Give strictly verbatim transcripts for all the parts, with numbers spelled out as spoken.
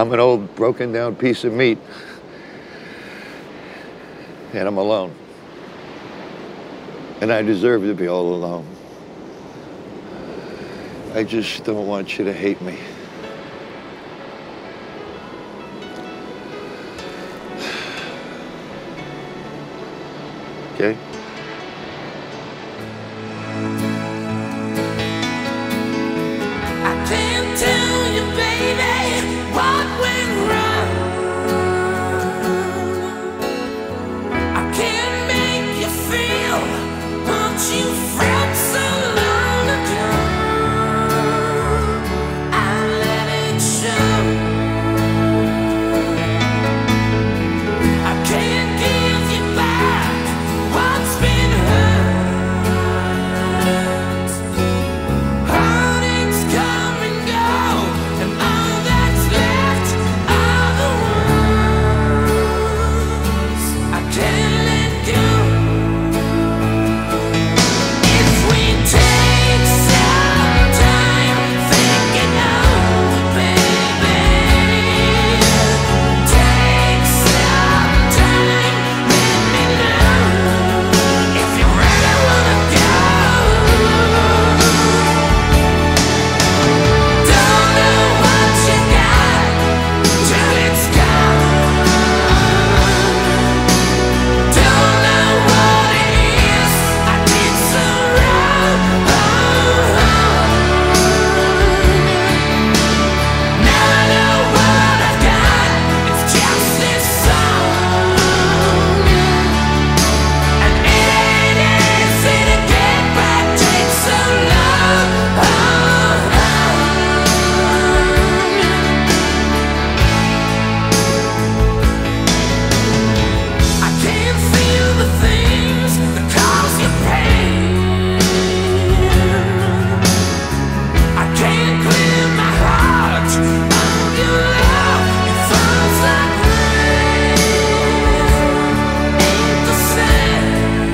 I'm an old, broken down piece of meat. And I'm alone. And I deserve to be all alone. I just don't want you to hate me. Okay? I can't tell you, baby, what went wrong. I can't make you feel what you felt so long ago. I let it show. I can't give you back what's been hurt. Heartaches come and go, and all that's left are the ones I can't let go. If we take some time thinking over, baby, take some time, let me know if you really wanna go. Don't know what you got till it's gone. Don't know what it is I did so wrong. Now I know what I've got. It's just this song, and it ain't easy to get back. Takes so long. I can't feel the things that cause you pain. I can't clear my heart of your love. It falls like rain. Ain't the same.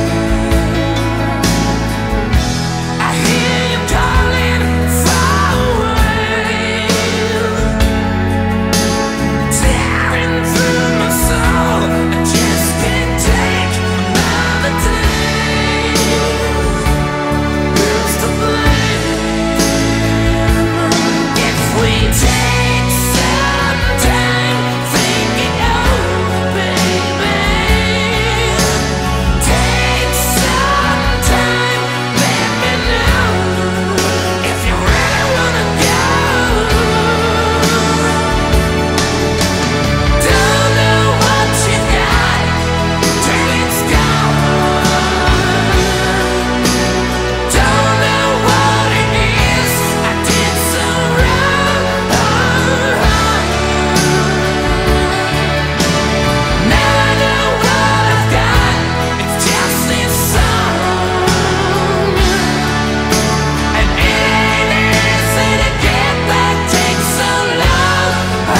I hear you calling far away, tearing through my soul. I just can't take another day. Who's to blame? If we take some time thinking over, baby, take some time, let me know if you really wanna go. Don't know what you got till it's gone. Don't know what it is I did so wrong. Now I know what I've got. It's just this song, and it ain't easy to get back. Takes so long.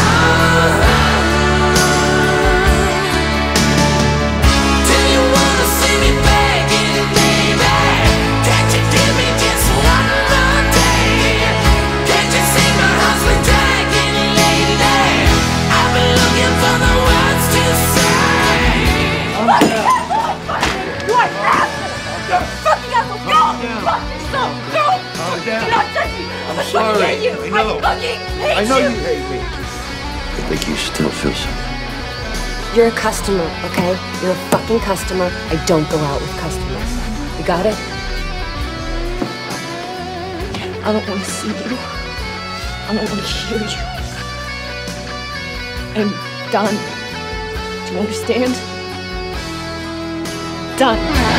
Do you wanna see me begging, baby? Can't you give me just one more day? Can't you see my heart's been dragging lately? I've been looking for the words to say. What happened? You're a fucking asshole. Go! Fuck yourself. Go! Calm down. Do not touch me. I'm I'm fucking sorry. hate you. I know. I fucking hate I know you. you hate me. I think you still feel something. You're a customer, okay? You're a fucking customer. I don't go out with customers. You got it? I don't want to see you. I don't want to hear you. I'm done. Do you understand? Done.